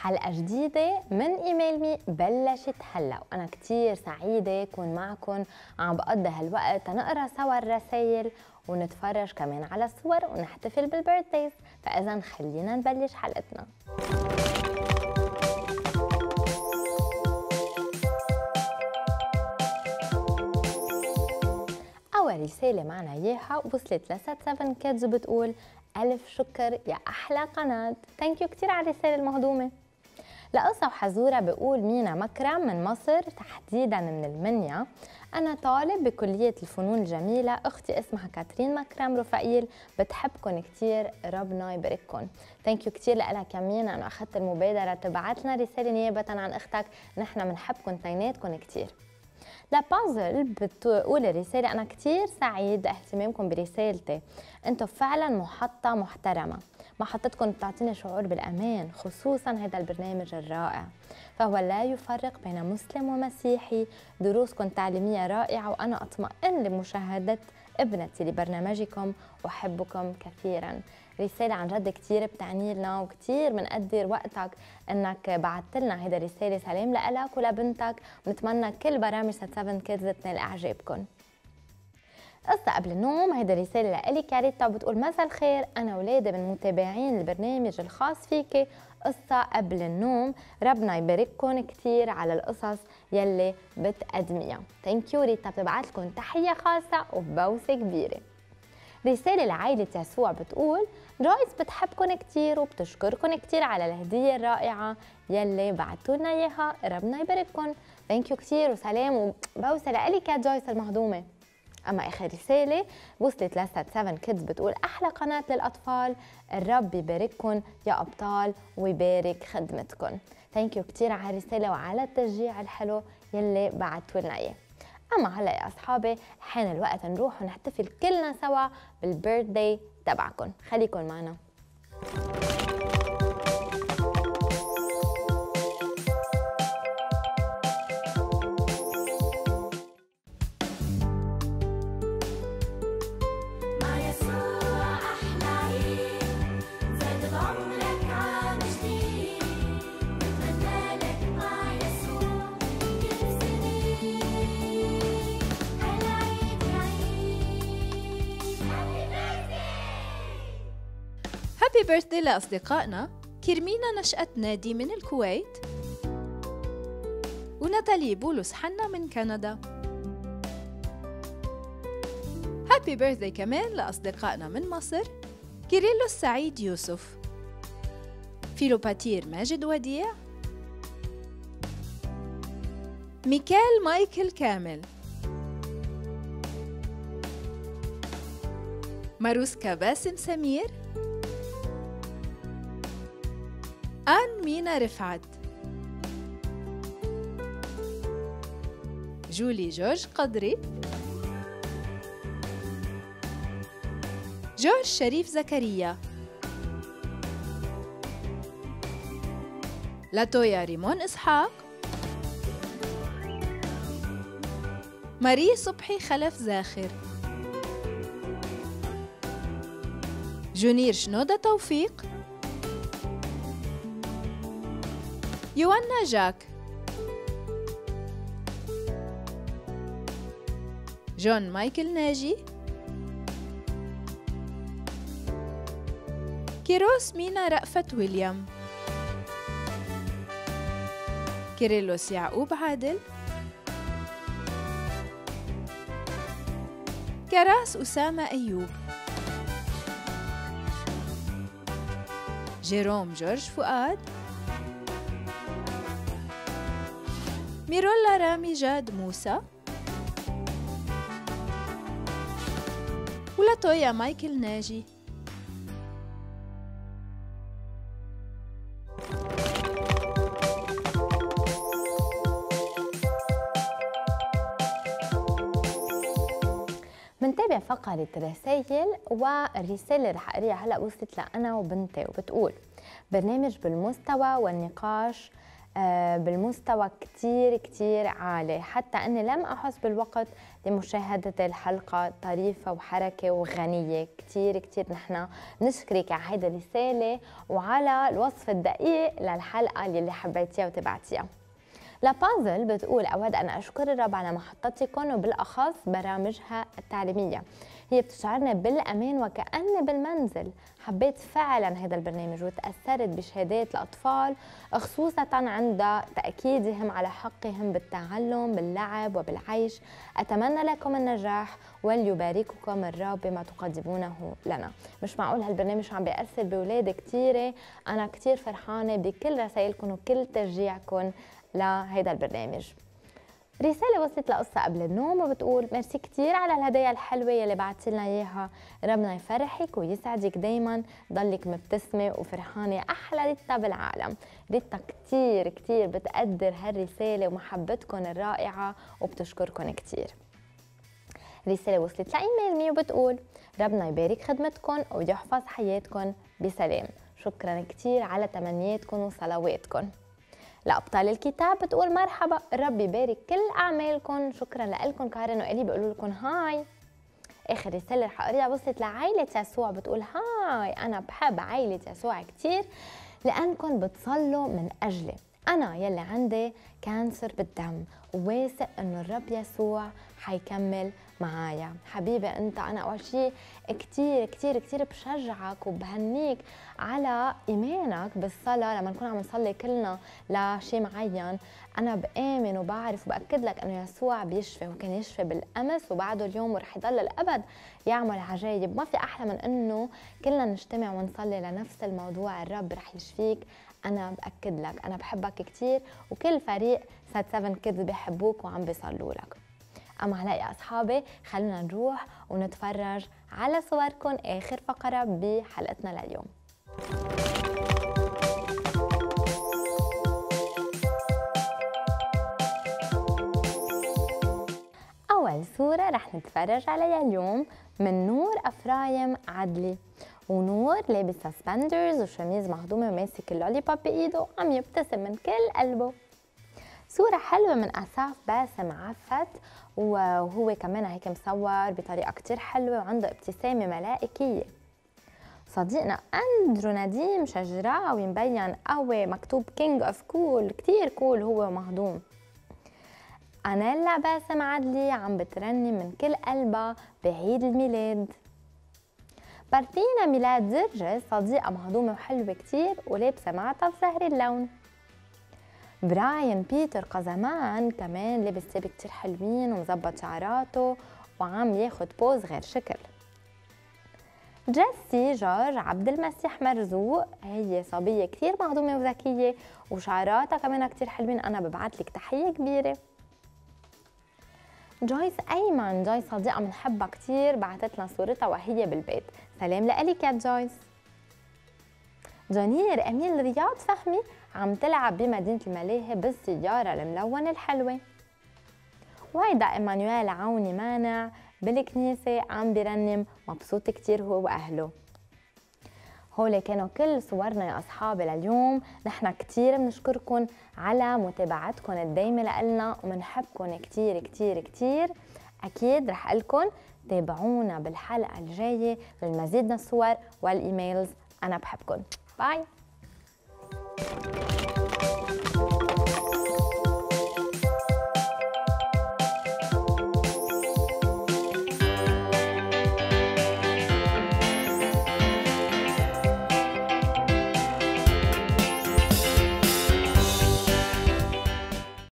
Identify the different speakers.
Speaker 1: حلقة جديدة من إيميل مي بلشت هلا، وأنا كتير سعيدة أكون معكم عم بقضي هالوقت تنقرا سوا الرسايل ونتفرج كمان على الصور ونحتفل بالبيرثديز. فإذا خلينا نبلش حلقتنا. أول رسالة معنا إياها وصلت لسات 7 كيدز بتقول ألف شكر يا أحلى قناة. ثانك يو كتير على الرسالة المهضومة. لقصة وحزورة بقول مينا مكرم من مصر، تحديدا من المنيا. أنا طالب بكلية الفنون الجميلة، أختي اسمها كاترين مكرم رفائيل، بتحبكن كتير، ربنا يبارككن. ثانك يو كتير لك يا مينا أنه أخذت المبادرة تبعت لنا رسالة نيابة عن أختك. نحن بنحبكن اثنيناتكن كتير. لبازل بتقول الرسالة أنا كتير سعيد لاهتمامكم برسالتي، أنتم فعلا محطة محترمة، محطتكم بتعطيني شعور بالأمان، خصوصا هذا البرنامج الرائع، فهو لا يفرق بين مسلم ومسيحي، دروسكم تعليمية رائعة، وأنا أطمئن لمشاهدة ابنتي لبرنامجكم، أحبكم كثيرا. رسالة عن جد كتير بتعني لنا، وكتير بنقدر وقتك انك بعثت لنا هيدا الرسالة. سلام لك ولبنتك، ونتمنى كل برامج سات 7 كيدز تنال اعجابكم. قصة قبل النوم، هيدا رسالة لإلي كاريتا بتقول مساء الخير، أنا ولادي من متابعين البرنامج الخاص فيكي قصة قبل النوم، ربنا يبارككم كتير على القصص يلي بتقدميها. ثانك يو ريتا، بتبعت لكم تحية خاصة وبوسة كبيرة. رسالة لعائلة يسوع بتقول جويس بتحبكن كتير وبتشكركن كتير على الهدية الرائعة يلي بعتوا لنا إياها، ربنا يبارككن. ثانك يو كتير وسلام وبوسة لإلك يا جويس المهضومة. أما آخر رسالة وصلت لسات 7 كيدز بتقول أحلى قناة للأطفال، الرب يبارككن يا أبطال ويبارك خدمتكن. ثانك يو كتير على الرسالة وعلى التشجيع الحلو يلي بعتوا لنا إياه. أما هلا يا أصحابي حان الوقت نروح ونحتفل كلنا سوا بالبيرثداي تبعكم، خليكن معنا.
Speaker 2: هابي بيرثدي لأصدقائنا كيرمينا نشأت نادي من الكويت، وناتالي بولس حنا من كندا. هابي بيرثدي كمان لأصدقائنا من مصر، كيريلو السعيد يوسف، فيلوباتير ماجد وديع، ميكال مايكل كامل، ماروسكا باسم سمير، آن مينا رفعت، جولي جورج قدري، جورج شريف زكريا، لاتويا ريمون إسحاق، ماري صبحي خلف زاخر، جونير شنودة توفيق، يوانا جاك، جون مايكل ناجي، كيروس مينا رأفت ويليام، كيريلوس يعقوب عادل، كراس أسامة أيوب، جيروم جورج فؤاد، ميرولا رامي جاد موسى، ولاتويا مايكل ناجي.
Speaker 1: منتابع فقرة رسائل، والرسالة اللي رح اقريها هلا وصلت لأنا وبنتي وبتقول برنامج بالمستوى والنقاش بالمستوى كتير عالي، حتى أني لم أحس بالوقت لمشاهدة الحلقة طريفة وحركة وغنية. كتير نحن نشكرك على هيدا الرسالة وعلى الوصف الدقيق للحلقة اللي حبيتيها وتبعتيها. لبازل بتقول أود أن أشكر الرب على محطتكم وبالأخص برامجها التعليمية، هي بتشعرنا بالأمان وكأني بالمنزل. حبيت فعلا هذا البرنامج وتأثرت بشهادات الأطفال خصوصا عند تأكيدهم على حقهم بالتعلم باللعب وبالعيش. أتمنى لكم النجاح وليبارككم الرب بما تقدمونه لنا. مش معقول هالبرنامج عم بيأثر بأولاد كتيرة. أنا كتير فرحانة بكل رسائلكم وكل تشجيعكم لهيدا البرنامج. رسالة وصلت لقصة قبل النوم وبتقول ميرسي كتير على الهدايا الحلوة يلي بعتي لنا اياها، ربنا يفرحك ويسعدك دايما، ضلك مبتسمة وفرحانة. أحلى ريتا بالعالم. ريتا كتير بتقدر هالرسالة ومحبتكم الرائعة وبتشكركم كتير. رسالة وصلت لإيميل مي وبتقول ربنا يبارك خدمتكم ويحفظ حياتكم بسلام. شكرا كتير على تمنياتكم وصلواتكم. لأبطال الكتاب بتقول مرحبا، الرب يبارك كل أعمالكم. شكرا لكم. كارن وإلي بيقولوا لكم هاي. آخر رسالة رح أقريها وصلت لعائلة يسوع بتقول هاي، أنا بحب عائلة يسوع كتير لأنكم بتصلوا من أجلي. أنا يلي عندي كانسر بالدم وواثق إنه الرب يسوع حيكمل معايا. حبيبي أنت، أنا أول شيء كتير بشجعك وبهنيك على إيمانك بالصلاة. لما نكون عم نصلي كلنا لشيء معين، أنا بآمن وبعرف وبأكد لك إنه يسوع بيشفي، وكان يشفي بالأمس وبعده اليوم ورح يضل الأبد يعمل عجائب. ما في أحلى من إنه كلنا نجتمع ونصلي لنفس الموضوع. الرب رح يشفيك، أنا بأكد لك. أنا بحبك كتير وكل فريق SAT-7 كيدز بيحبوك وعم بيصلوا لك. أما هلا يا أصحابي خلونا نروح ونتفرج على صوركم آخر فقرة بحلقتنا لليوم. أول صورة رح نتفرج عليها اليوم من نور أفرايم عدلي، ونور لابس سسبندرز وشميز مهضومة وماسك اللولي بوب بإيده وعم يبتسم من كل قلبه. صورة حلوة من أساف باسم عفت، وهو كمان هيك مصور بطريقة كتير حلوة وعنده ابتسامة ملائكية. صديقنا أندرو نديم شجراوي مبين قوي مكتوب كينج اوف كول، كتير كول هو مهضوم. أنيلا باسم عدلي عم بترنم من كل قلبها بعيد الميلاد. بارتينا ميلاد زرجة صديقة مهضومة وحلوة كتير ولابسة معطف زهري اللون. براين بيتر قزمان كمان لابس ثياب كتير حلوين ومظبط شعراته وعم ياخد بوز غير شكل. جيسي جورج عبد المسيح مرزوق، هي صبية كتير مهضومة وذكية وشعراتها كمان كتير حلوين. أنا ببعتلك تحية كبيرة. جويس أيمن، جويس صديقة بنحبها كتير، بعتت لنا صورتها وهي بالبيت. سلام لإلك يا جويس. جونير أمين رياض فهمي عم تلعب بمدينة الملاهي بالسيارة الملونة الحلوة. وهيدا إيمانويل عوني مانع بالكنيسة عم بيرنم مبسوط كتير هو وأهله. هول كانوا كل صورنا يا أصحابي لليوم. نحن كتير بنشكركن على متابعتكن الدايمة لنا ومنحبكن كتير. أكيد رح قلكن تابعونا بالحلقة الجاية للمزيد من الصور والإيميلز. أنا بحبكن. باي.